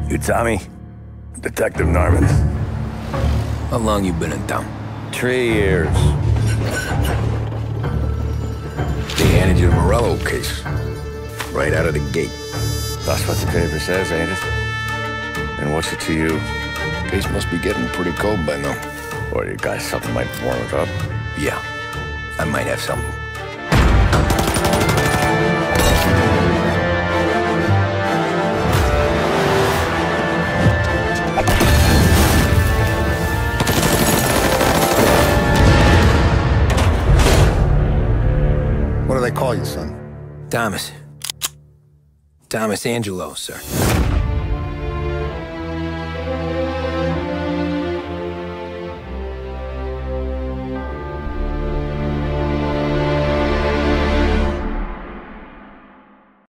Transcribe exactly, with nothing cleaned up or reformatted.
You Tommy? Detective Norman. How long you been in town? Three years. They handed you the Morello case. Right out of the gate. That's what the paper says, ain't it? And what's it to you? Case must be getting pretty cold by now. Or you guys something might warm it up? Yeah, I might have something. What do they call you, son? Thomas. Thomas Angelo, sir.